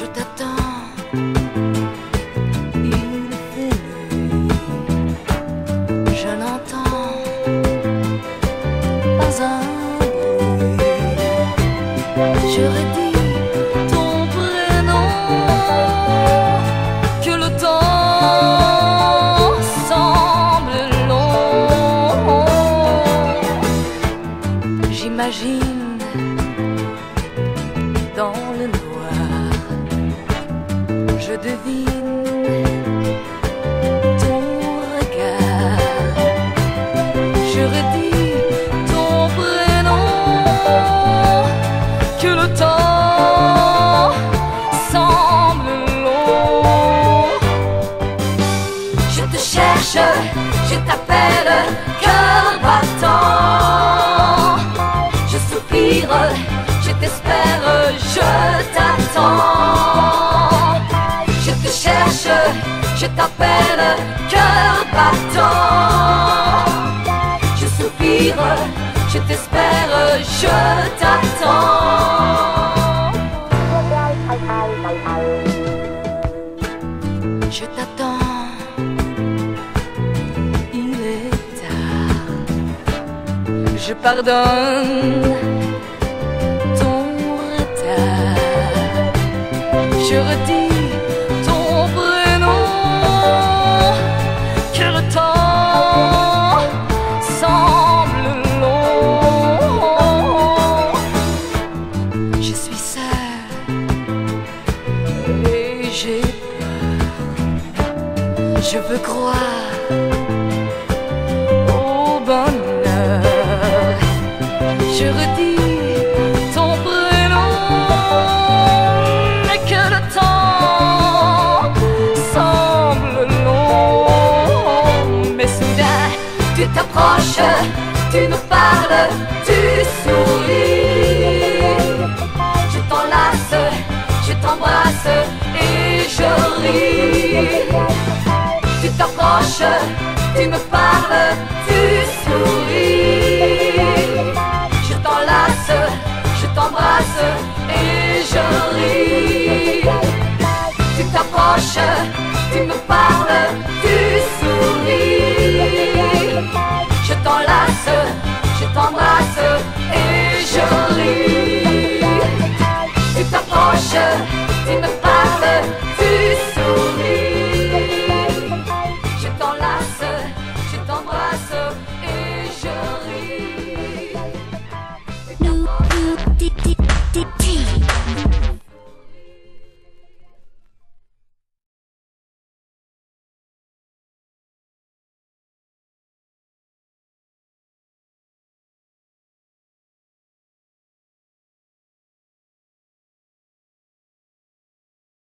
Je t'attends, il fait nuit, je n'entends pas un bruit. Je redis ton prénom, que le temps semble long. J'imagine dans le noir, je devine ton regard. Je redis ton prénom, que le temps semble long. Je te cherche, je t'appelle, cœur battant. Je soupire, je t'espère, je t'attends. Je te cherche, je t'appelle, cœur battant. Je soupire, je t'espère, je t'attends. Je t'attends, il est tard. Je pardonne ton retard. Je redis ton prénom, que le temps semble long. Je suis seule et j'ai peur. Je veux croire au bonheur. Je redis ton prénom, mais que le temps semble long. Mais soudain, tu t'approches, tu nous parles, tu souris. Je t'enlace, je t'embrasse et je ris. Tu t'approches, tu me parles, tu souris. Je t'enlace, je t'embrasse et je ris. Tu t'approches, tu me parles, tu souris. Je t'enlace, je t'embrasse et je ris. Tu t'approches, tu me parles, tu souris.